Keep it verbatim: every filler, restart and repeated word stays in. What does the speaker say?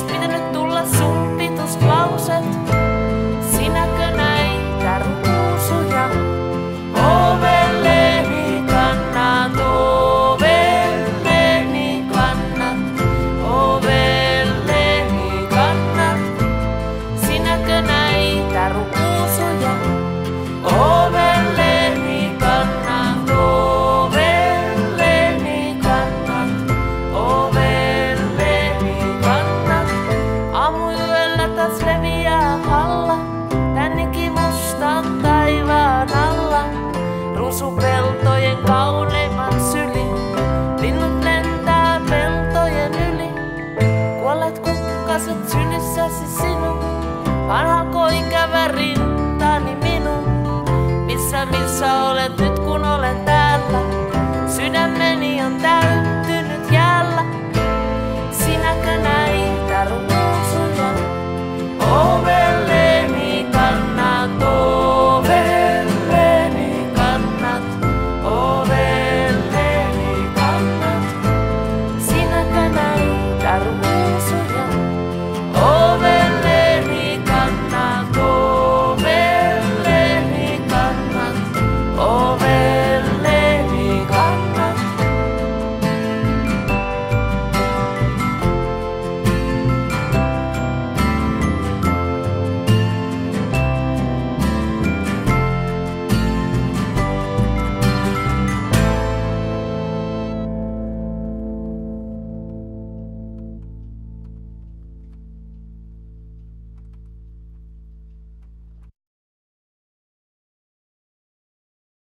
pitänyt tulla sun pituuslauset? Sinäkö näitä ruusuja? Ovelleni kannat, ovelleni kannat, ovelleni kannat. Sinäkö näitä ruusuja? Ovelleni kannat, ovelleni kannat, ovelleni kannat. Aamuyöllä taas leviää halla, tännekin mustan taivaan alla. Ruusupeltojen kauneimman syli, linnut lentää peltojen yli. Kuolleet kukkaset sylissäsi sinun, vanhalko ikävä rintani minun? Missä, missä olet nyt kun olen täällä? Sydämeni on täynnä